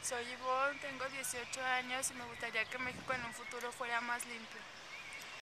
Soy Ivonne, tengo 18 años y me gustaría que México en un futuro fuera más limpio.